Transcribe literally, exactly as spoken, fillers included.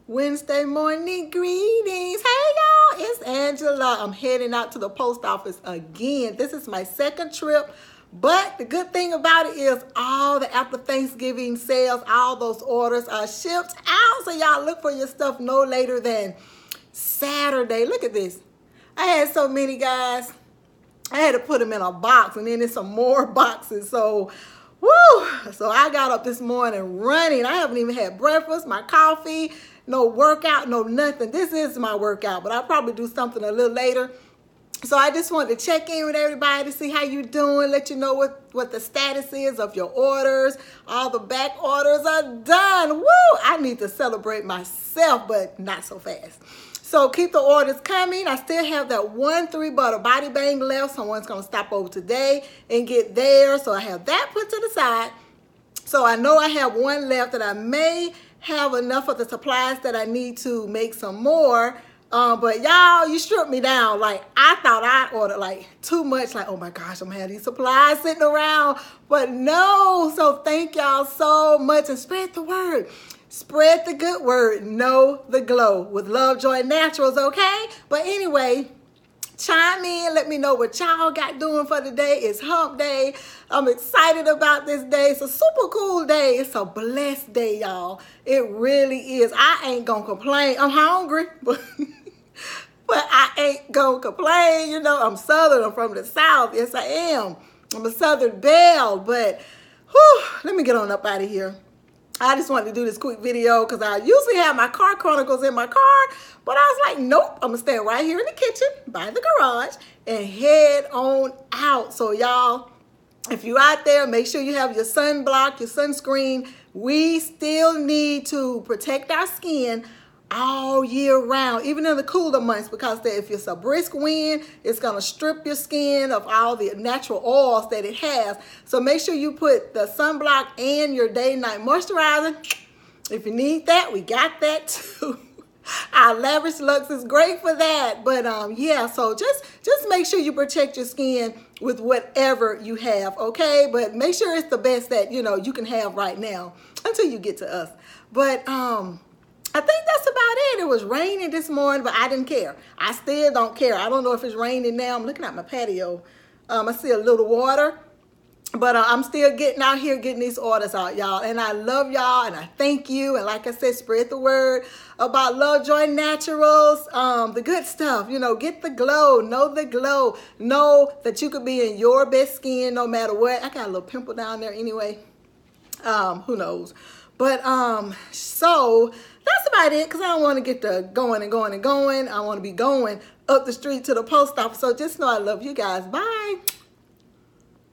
Wednesday morning greetings. Hey y'all, it's Angela. I'm heading out to the post office again. This is my second trip, but the good thing about it is all the after Thanksgiving sales, all those orders are shipped out. So y'all look for your stuff no later than Saturday. Look at this. I had so many, guys. I had to put them in a box, and then there's some more boxes. So woo! So I got up this morning running. I haven't even had breakfast, my coffee, no workout, no nothing. This is my workout, but I'll probably do something a little later. So I just wanted to check in with everybody to see how you doing, let you know what, what the status is of your orders. All the back orders are done. Woo! I need to celebrate myself, but not so fast. So keep the orders coming. I still have that one three butter body bang left. Someone's going to stop over today and get theirs. So I have that put to the side. So I know I have one left that I may have enough of the supplies that I need to make some more. Um, but y'all, you stripped me down. Like, I thought I ordered like too much. Like, oh my gosh, I'm having these supplies sitting around. But no. So thank y'all so much and spread the word. Spread the good word. Know the glow with Lovejoy Naturals, okay? But anyway, chime in. Let me know what y'all got doing for the day. It's hump day. I'm excited about this day. It's a super cool day. It's a blessed day, y'all. It really is. I ain't gonna complain. I'm hungry, but, but I ain't gonna complain. You know, I'm Southern. I'm from the South. Yes, I am. I'm a Southern belle, but whew, let me get on up out of here. I just wanted to do this quick video because I usually have my car chronicles in my car, but I was like, nope, I'm gonna stay right here in the kitchen by the garage and head on out. So y'all, if you're out there, make sure you have your sunblock, your sunscreen. We still need to protect our skin all year round, even in the cooler months, because if it's a brisk wind, it's gonna strip your skin of all the natural oils that it has. So make sure you put the sunblock and your day and night moisturizer. If you need that, we got that too. Our Lavish Lux is great for that. But um, yeah, so just just make sure you protect your skin with whatever you have, okay? But make sure it's the best that you know you can have right now until you get to us. But um. I think that's about it. It was raining this morning, but I didn't care. I still don't care. I don't know if it's raining now. I'm looking at my patio. Um, I see a little water, but uh, I'm still getting out here, getting these orders out, y'all. And I love y'all, and I thank you. And like I said, spread the word about Lovejoy Naturals, um, the good stuff. You know, get the glow. Know the glow. Know that you could be in your best skin no matter what. I got a little pimple down there anyway. Um, who knows? But um, so that's about it, because I don't want to get to going and going and going. I want to be going up the street to the post office. So just know I love you guys. Bye.